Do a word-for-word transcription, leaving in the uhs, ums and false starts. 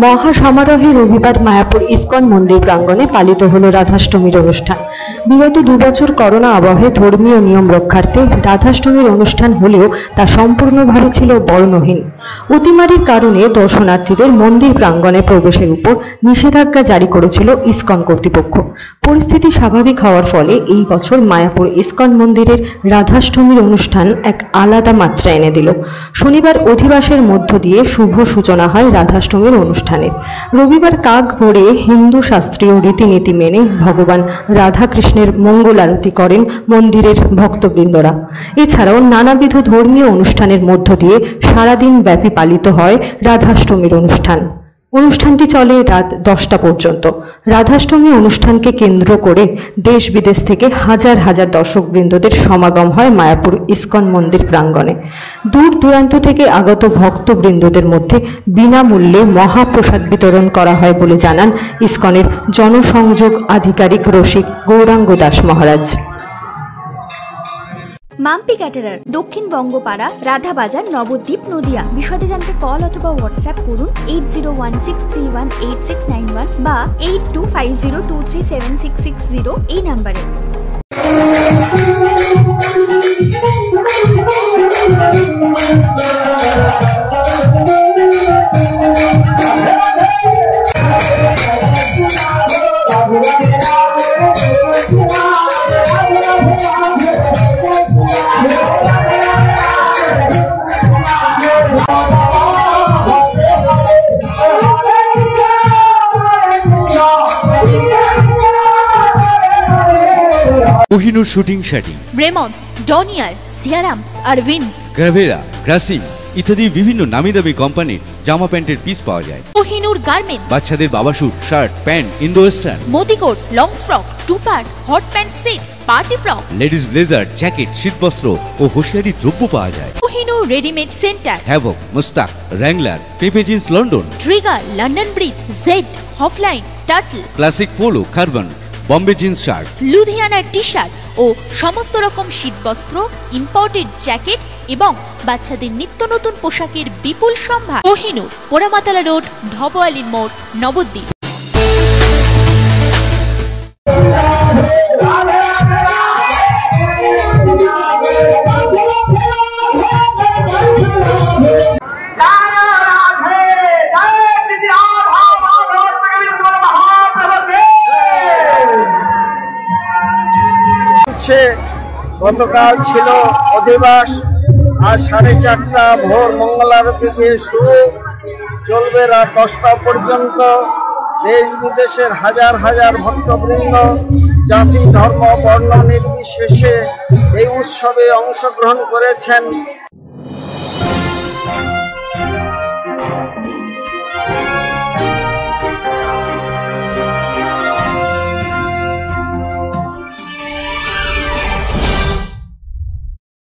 মহা সমারোহে রবিবার মায়াপুর ইসকন মন্দির প্রাঙ্গণে পালিত হল রাধাষ্টমীর অনুষ্ঠান। বিগত দুবছর করোনা আবহে ধর্মীয় নিয়ম রক্ষার্থে রাধাষ্টমীর অনুষ্ঠান হলেও তা সম্পূর্ণভাবে ছিল বর্ণহীন। অতিমারির কারণে দর্শনার্থীদের মন্দির প্রাঙ্গণে প্রবেশের উপর নিষেধাজ্ঞা জারি করেছিল ইসকন কর্তৃপক্ষ। পরিস্থিতি স্বাভাবিক হওয়ার ফলে এই বছর মায়াপুর ইসকন মন্দিরের রাধাষ্টমীর অনুষ্ঠান এক আলাদা মাত্রা এনে দিল। শনিবার অধিবাসের মধ্য দিয়ে শুভ সূচনা হয় রাধাষ্টমীর অনুষ্ঠানের। রবিবার কাক ভোরে হিন্দু শাস্ত্রীয় রীতিনীতি মেনে ভগবান রাধাকৃষ্ণের মঙ্গল আরতি করেন মন্দিরের ভক্তবৃন্দরা। এছাড়াও নানাবিধ ধর্মীয় অনুষ্ঠানের মধ্য দিয়ে সারাদিন ব্যাপী পালিত হয় রাধাষ্টমীর অনুষ্ঠান। অনুষ্ঠানটি চলে রাত দশটা পর্যন্ত। রাধাষ্টমী অনুষ্ঠানকে কেন্দ্র করে দেশ বিদেশ থেকে হাজার হাজার দর্শকবৃন্দদের সমাগম হয় মায়াপুর ইসকন মন্দির প্রাঙ্গণে। দূর দূরান্ত থেকে আগত ভক্তবৃন্দদের মধ্যে বিনামূল্যে মহাপ্রসাদ বিতরণ করা হয় বলে জানান ইসকনের জনসংযোগ আধিকারিক রসিক গৌরাঙ্গ দাস মহারাজ। মাম্পি ক্যাটারার, দক্ষিণ বঙ্গপাড়া, রাধাবাজার, নবদ্বীপ, নদিয়া। বিশদে জানতে কল অথবা হোয়াটসঅ্যাপ করুন eight zero one six three one eight six nine one বা eight two five zero two three seven six six zero এই নাম্বারে। Kohinoor shooting sari, Raymonds, Donear, Siyarams, Arvind, গ্রাভেরা, গ্রাসিম ইত্যাদি বিভিন্ন নামি দামি কোম্পানির জামা প্যান্টের পিস পাওয়া যায়। কোহিনূর গার্মেন্টস, বাচ্চাদের বাবা suit, shirt, pant, Indo western, Modi coat, long frock, two part, hot pant set, party frock, ladies blazer, jacket, শীতবস্ত্র ও হুঁশিয়ারি দ্রব্য পাওয়া যায়। কোহিনূর রেডিমেড সেন্টার, হ্যাভক, মুস্তাক, Wrangler, Pepe Jeans London, Trigger, London Bridge, জেড, হফলাইন, Turtle, classic polo, carbon, Bombay jeans shirt, লুধিয়ানার টি শার্ট ও সমস্ত রকম শীতবস্ত্র, ইম্পোর্টেড জ্যাকেট এবং বাচ্চাদের নিত্য নতুন পোশাকের বিপুল সম্ভার। কোহিনূর, পোড়ামাতলা রোড, ঢবওয়ালি মোড়, নবদ্বীপ। গতকাল ছিল অধিবাস, আজ সাড়ে চারটা ভোর মঙ্গলারতি দিয়ে শুরু, চলবে রাত দশটা পর্যন্ত। দেশ বিদেশের হাজার হাজার ভক্তবৃন্দ জাতি ধর্ম বর্ণ নির্বিশেষে এই উৎসবে অংশগ্রহণ করেছেন।